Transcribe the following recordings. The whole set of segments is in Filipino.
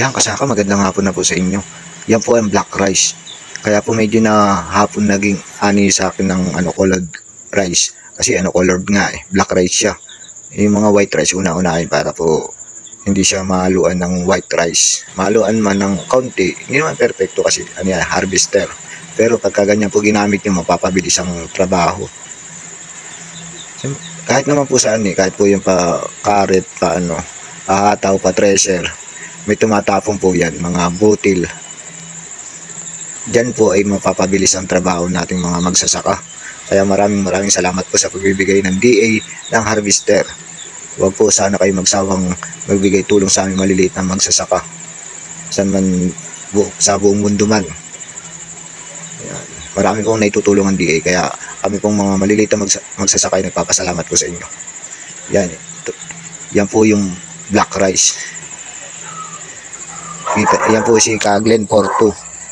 Yan kasaka, magandang hapon na po sa inyo. Yan po ang black rice. Kaya po medyo na hapon naging ani sa akin ng colored rice. Kasi colored nga black rice siya. Yung mga white rice una-unahin para po hindi siya mahaluan ng white rice. Mahaluan man ng kaunti, hindi naman perfecto kasi harvester. Pero pagka ganyan po ginamit nyo, mapapabilis ang trabaho. Kahit naman po saan kahit po yung pa karet, hataw, pa thresher, may tumatapon po yan, mga butil. Diyan po ay mapapabilis ang trabaho nating mga magsasaka. Kaya maraming salamat po sa pagbibigay ng DA ng harvester. Huwag po sana kayo magsawang magbigay tulong sa aming maliliit na magsasaka. Saan man, sa buong mundo man. Yan. Marami pong naitutulong ang DA, kaya kami pong mga maliliit na magsasaka ay nagpapasalamat po sa inyo. Yan po yung black rice. Yan po si Kaglen Porto.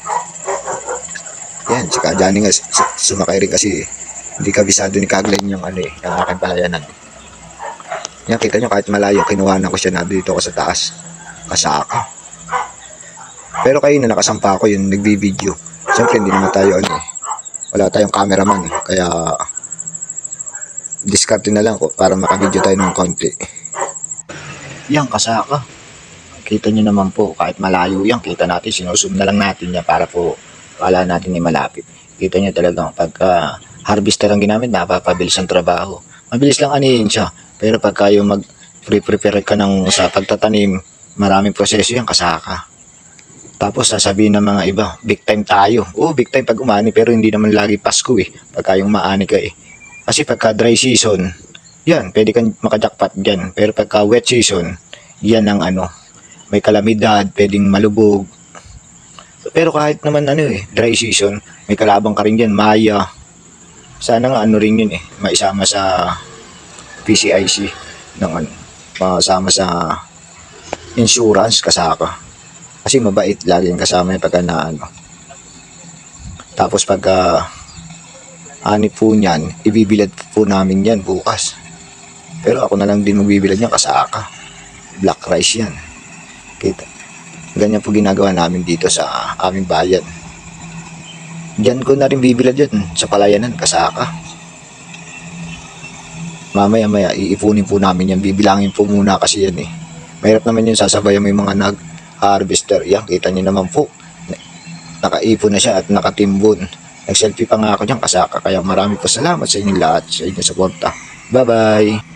Yan, si Kajani nga sumakay rin kasi hindi kabisado ni Kaglen yung yung aking palayanan. Yan, kita nyo kahit malayo, kinuhanan ko siya na dito ako sa taas. Kasaka. Pero kayo na nakasampa ako yung nagbibideo. Siyempre hindi naman tayo wala tayong cameraman. Kaya discarte na lang ko para makabideo tayo ng konti. Yan, kasaka. Kita nyo naman po, kahit malayo yan, kita natin, sinusum na lang natin yan para po wala natin malapit. Kita nyo talagang pagka harvester ang ginamit, napapabilis ang trabaho. Mabilis lang anihin siya. Pero pagka yung mag-prepare ka sa pagtatanim, maraming proseso yan, kasaka. Tapos sasabihin ng mga iba, big time tayo. Oo, big time pag umani, pero hindi naman lagi Pasko pagka yung maani ka Kasi pagka dry season, yan, pwede kang makajakpat dyan. Pero pagka wet season, yan ang may kalamidad, pwedeng malubog. Pero kahit naman dry season, may kalabang ka rin dyan, maya. Sana nga rin yun maisama sa PCIC ng masama sa insurance, kasaka. Kasi mabait, laging kasama yung pagka Tapos pagka ani po niyan, ibibilad po namin yan bukas. Pero ako na lang din magbibilad niyan, kasaka. Black rice yan. Kita. Ganyan po ginagawa namin dito sa aming bayan. Diyan ko na rin bibilad yun sa palayanan, kasaka. Mamaya iipunin po namin yan, bibilangin po muna kasi yan Mahirap naman yun, sasabayan mo yung mga nag-harvester. Yan, kita nyo naman po, nakaipon na siya at nakatimbon. Nag-selfie pa nga ako dyan, kasaka. Kaya marami po salamat sa inyo lahat, sa inyong suporta. Bye bye.